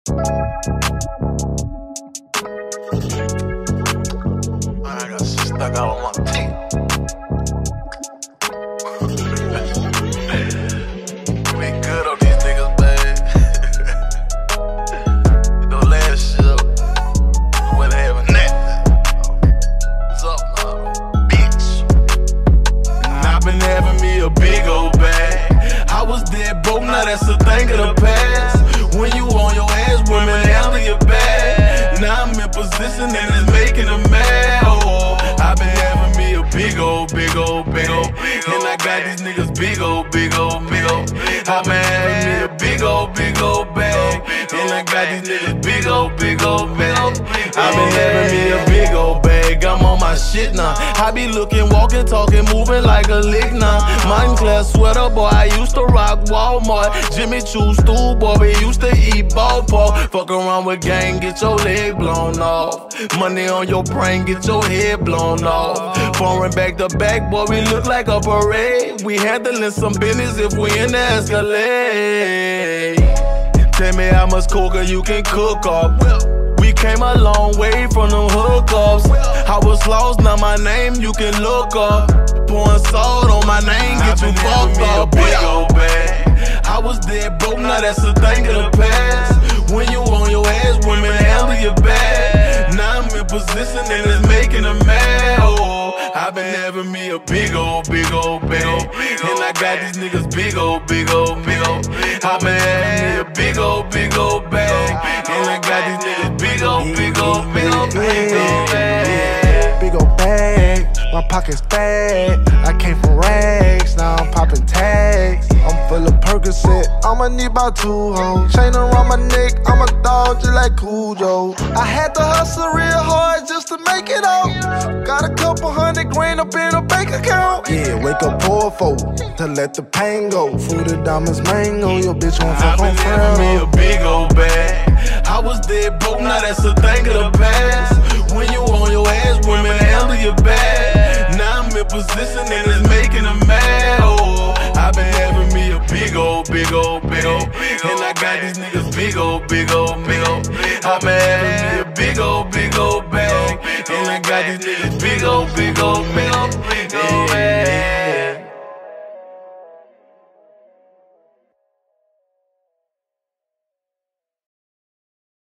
I got shit stuck out on my teeth. We good on these niggas, man. You know, last year, we went having that. What's up, man? Bitch. And I've been having me a big old bag. I was dead broke, now that's a thing of the past. When you on your ass, women handle your bag. Now I'm in position and it's making them mad. Oh, I've been having me a big old, big old, big old. And I got these niggas big old, big old, big old. I've been having me a big old bag. And I got these niggas big old bag. I've been having me a big old bag. I'm on my shit now. I be looking, walking, talking, moving like a lick now. Moncler sweater, boy, I used to rock Walmart. Jimmy Choo stool, boy, we used to eat ballpark. Fuck around with gang, get your leg blown off. Money on your brain, get your head blown off. Foreign back to back, boy, we look like a parade. We handling some business if we in the Escalade. Tell me how much coca you can cook up. We came a long way from them hookups. I was lost, now my name you can look up. Pouring salt on my name, get you fucked up. Big old bag. I was dead broke, now that's a thing of the past. When you on your ass, women handle your bag. Now I'm in position and it's making them mad. Oh, I've been having me a big old bag. And I got these niggas big old. I've been having me a big old bag. And I got these niggas big old bag. Big old bag, my pocket's fat. I came from rags, now I'm popping tags. I'm full of Percocet, I'ma need about 2 hoes. Chain around my neck, I'm a dog just like Cujo. I had to hustle real hard just to make it out. Got a couple $100 grand up in a bank account. Yeah, wake up poor folk to let the pain go. Fruited diamonds, mango, your bitch won't fuck on friend. I've been having me a big old bag. I was dead broke, now that's a thing of the past. When you on your ass, women handle your bag. Now I'm in position and it's making them mad. Oh, I've been having me a big old bag. And I got these niggas big old. I've been having me a big old bag. And I got these niggas big old bag.